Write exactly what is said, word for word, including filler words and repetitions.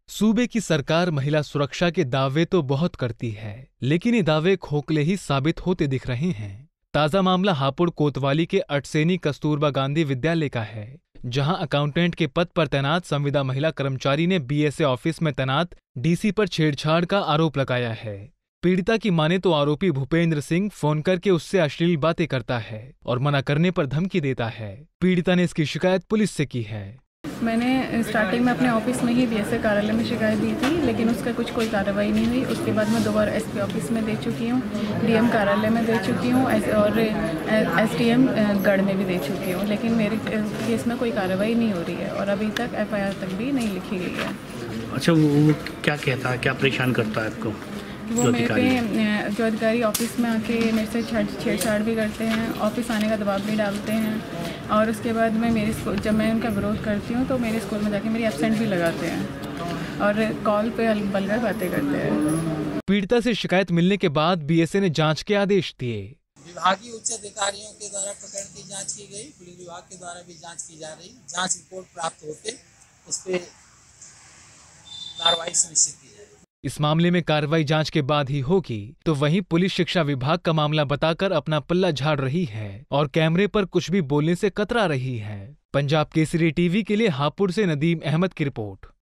सूबे की सरकार महिला सुरक्षा के दावे तो बहुत करती है, लेकिन ये दावे खोखले ही साबित होते दिख रहे हैं। ताजा मामला हापुड़ कोतवाली के अटसेनी कस्तूरबा गांधी विद्यालय का है, जहां अकाउंटेंट के पद पर तैनात संविदा महिला कर्मचारी ने बीएसए ऑफिस में तैनात डीसी पर छेड़छाड़ का आरोप लगाया है। पीड़िता की माने तो आरोपी भूपेंद्र सिंह फोन करके उससे अश्लील बातें करता है और मना करने पर धमकी देता है। पीड़िता ने इसकी शिकायत पुलिस से की है। मैंने स्टार्टिंग में अपने ऑफिस में ही बीएसए कार्यालय में शिकायत दी थी, लेकिन उसका कुछ कोई कार्रवाई नहीं हुई। उसके बाद मैं दो बार एसपी ऑफिस में दे चुकी हूँ, डीएम कार्यालय में दे चुकी हूँ और एसडीएम गढ़ में भी दे चुकी हूँ, लेकिन मेरे केस में कोई कार्रवाई नहीं हो रही है और अभी तक एफआईआर तक भी नहीं लिखी गई है। अच्छा, वो क्या कहता है, क्या परेशान करता है आपको? वो मेरे पे जो अधिकारी ऑफिस में आके मेरे से छेड़छाड़ भी करते हैं, ऑफिस आने का दबाव भी डालते हैं और उसके बाद में मेरे स्कूल जब मैं उनका विरोध करती हूँ तो मेरे स्कूल में जाके मेरी एब्सेंट भी लगाते हैं और कॉल पे बलगर बातें करते हैं। पीड़िता से शिकायत मिलने के बाद बीएसए ने जांच के आदेश दिए। विभागीय उच्च अधिकारियों के द्वारा प्रकरण की जांच की गई, पुलिस विभाग के द्वारा भी जांच की जा रही। जांच रिपोर्ट प्राप्त होते उस पर कार्रवाई सुनिश्चित की जाएगी। इस मामले में कार्रवाई जांच के बाद ही होगी, तो वहीं पुलिस शिक्षा विभाग का मामला बताकर अपना पल्ला झाड़ रही है और कैमरे पर कुछ भी बोलने से कतरा रही है। पंजाब केसरी टीवी के लिए हापुड़ से नदीम अहमद की रिपोर्ट।